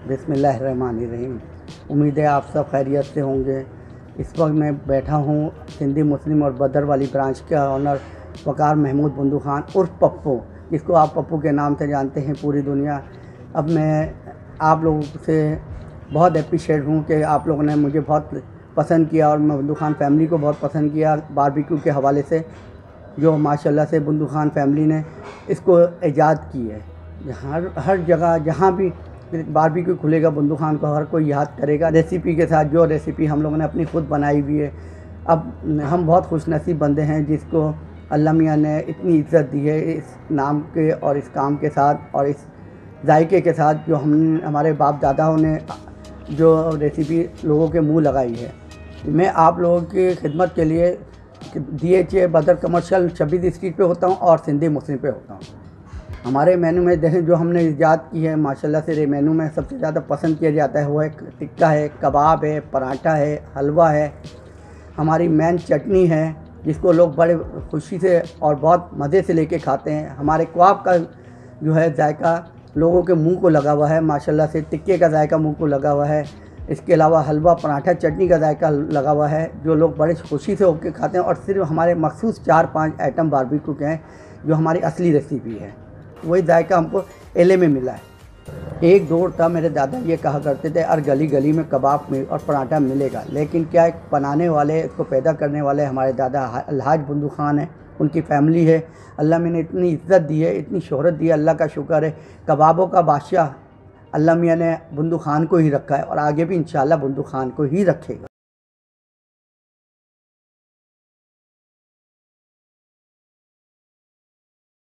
बिस्मिल्लाहिर्रहमानिर्रहीम। उम्मीद है आप सब खैरियत से होंगे। इस वक्त मैं बैठा हूँ सिंधी मुस्लिम और बदर वाली ब्रांच का ऑनर वक़ार महमूद बुंदू खान उर्फ पप्पू, जिसको आप पप्पू के नाम से जानते हैं पूरी दुनिया। अब मैं आप लोगों से बहुत एप्रिशिएट हूँ कि आप लोगों ने मुझे बहुत पसंद किया और मैं बुंदू खान फैमिली को बहुत पसंद किया बारबेक्यू के हवाले से, जो माशाल्लाह से बुंदू खान फैमिली ने इसको ईजाद की है। हर जगह जहाँ भी बारबेक्यू खुलेगा बुंदू खान को हर कोई याद करेगा, रेसिपी के साथ। जो रेसिपी हम लोगों ने अपनी खुद बनाई हुई है। अब हम बहुत खुशनसीब बंदे हैं जिसको अल्लाह मियाँ ने इतनी इज़्ज़त दी है इस नाम के और इस काम के साथ और इस जायके के साथ, जो हमारे बाप दादाओं ने जो रेसिपी लोगों के मुंह लगाई है। मैं आप लोगों की खिदमत के लिए DHA बदर कमर्शियल 26 स्ट्रीट पे होता हूँ और सिंधी मुस्लिम पे होता हूँ। हमारे मेनू में देखें जो हमने ईजाद की है माशाल्लाह से, मेनू में सबसे ज़्यादा पसंद किया जाता है वो है टिक्का है, कबाब है, पराठा है, हलवा है, हमारी मेन चटनी है जिसको लोग बड़े खुशी से और बहुत मज़े से लेके खाते हैं। हमारे कबाब का जो है जायका लोगों के मुंह को लगा हुआ है माशाल्लाह से, टिक्के का जायका मुंह को लगा हुआ है। इसके अलावा हलवा, पराठा, चटनी का जायका लगा हुआ है जो लोग बड़े खुशी से होकर खाते हैं। और सिर्फ हमारे मखसूस 4-5 आइटम बारबेक्यू के हैं जो हमारी असली रेसिपी है, वही जायका हमको एले में मिला है। एक दौर था मेरे दादा ये कहा करते थे हर गली गली में कबाब में और पराठा मिलेगा, लेकिन क्या एक बनाने वाले, इसको पैदा करने वाले हमारे दादा अलहाज बुंदू खान है, उनकी फैमिली है। अल्लाह मैंने इतनी इज़्ज़त दी है, इतनी शोहरत दी है, अल्लाह का शुक्र है। कबाबों का बादशाह अल्लाह मियाँ ने बुंदू खान को ही रखा है और आगे भी इंशाअल्लाह बुंदू खान को ही रखेगा।